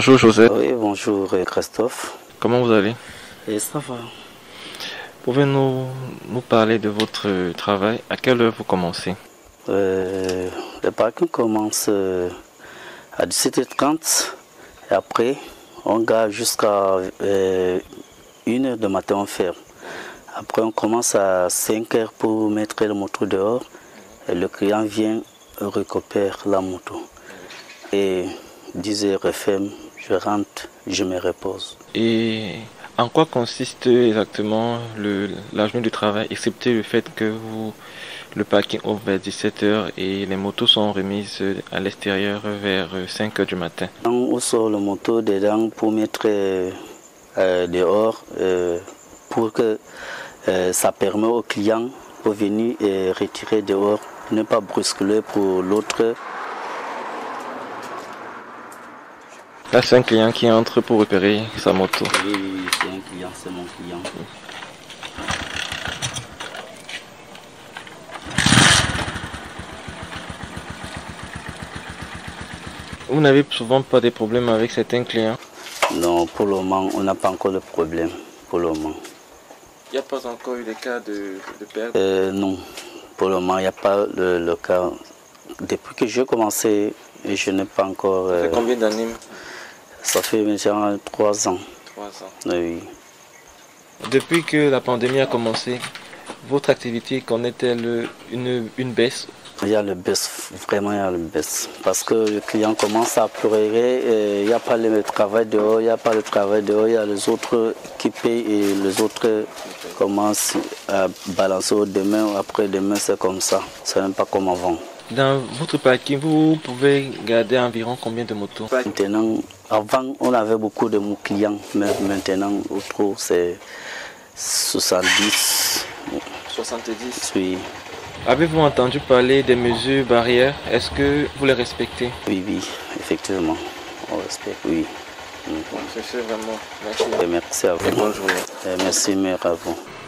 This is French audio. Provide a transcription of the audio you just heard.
Bonjour Joseph. Oui, bonjour Christophe. Comment vous allez? Et ça va. Pouvez-vous nous parler de votre travail? À quelle heure vous commencez? Le parking commence à 17h30 et après on garde jusqu'à 1h du matin on ferme. Après on commence à 5h pour mettre le moto dehors et le client vient récupérer la moto. Et 10h FM, je rentre, je me repose. Et en quoi consiste exactement la journée du travail, excepté le fait que le parking ouvre vers 17h et les motos sont remises à l'extérieur vers 5h du matin? On sort le moto dedans pour mettre dehors pour que ça permet au client de venir et retirer dehors, ne pas brusquer pour l'autre. Là, c'est un client qui entre pour réparer sa moto. Oui, c'est un client, c'est mon client. Vous n'avez souvent pas de problèmes avec certains clients? Non, pour le moment, on n'a pas encore de problème. Pour le moment. Il n'y a pas encore eu de cas de perte? Non, pour le moment, il n'y a pas le cas. Depuis que j'ai commencé, je n'ai pas encore. Ça fait combien d'années? Ça fait déjà 3 ans. 3 ans. Oui. Depuis que la pandémie a commencé, votre activité connaît-elle une baisse? Il y a le baisse, vraiment il y a le baisse. Parce que le client commence à pleurer, il n'y a pas le travail dehors, il y a les autres qui payent et les autres commencent à balancer au demain, après-demain c'est comme ça. C'est même pas comme avant. Dans votre parking, vous pouvez garder environ combien de motos? Maintenant, avant on avait beaucoup de clients, mais maintenant autour c'est 70. 70? Oui. Avez-vous entendu parler des mesures barrières? Est-ce que vous les respectez? Oui, effectivement, on respecte, oui. C'est vraiment. Merci. Et merci à vous. Et bonne journée. Et merci, mère, à vous.